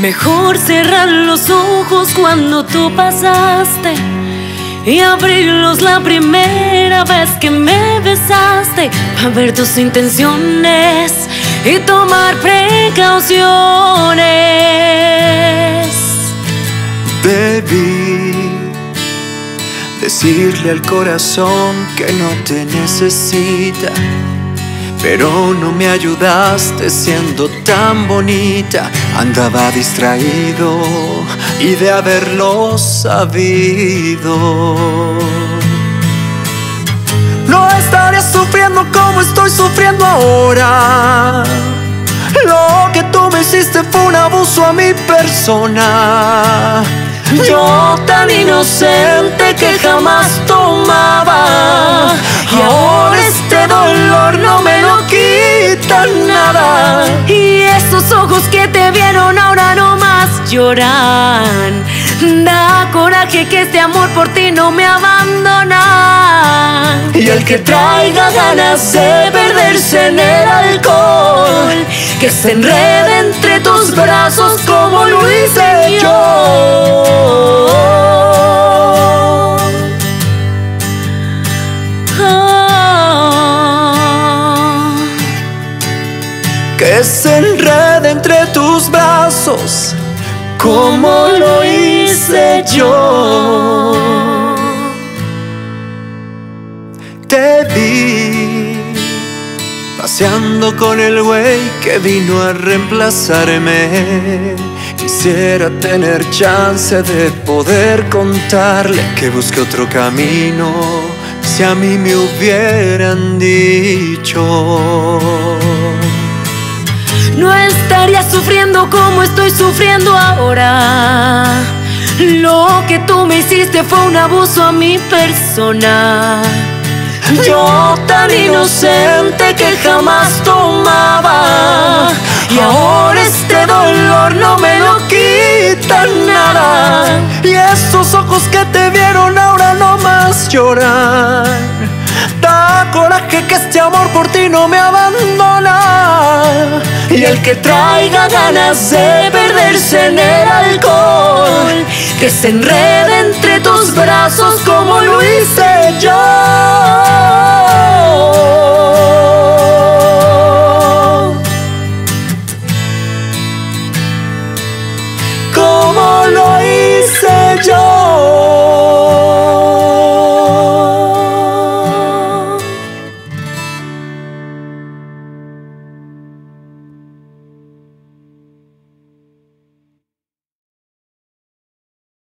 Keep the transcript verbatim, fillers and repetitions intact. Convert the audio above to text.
Mejor cerrar los ojos cuando tú pasaste y abrirlos la primera vez que me besaste, para ver tus intenciones y tomar precauciones. Debí decirle al corazón que no te necesita, pero no me ayudaste siendo tan bonita. Andaba distraído y de haberlo sabido no estaría sufriendo como estoy sufriendo ahora. Lo que tú me hiciste fue un abuso a mi persona. Yo tan inocente que jamás tomaba, y ahora este dolor no me lo quita nada. Y esos ojos que te vieron ahora no más lloran. Da coraje que este amor por ti no me abandona. Y el que traiga ganas de perderse en el alcohol, que se enrede entre tus brazos como lo hice yo. Que se enrede entre tus brazos como lo hice yo. Te vi paseando con el güey que vino a reemplazarme. Quisiera tener chance de poder contarle que busque otro camino, si a mí me hubieran dicho. No estaría sufriendo como estoy sufriendo ahora. Lo que tú me hiciste fue un abuso a mi persona. Yo tan inocente que jamás tomaba, y ahora este dolor no me lo quita nada. Y esos ojos que te vieron ahora no más lloran. Da coraje que este amor por ti no me abandona. Y el que traiga ganas de perderse en el alcohol, que se enrede entre tus brazos como lo hice yo.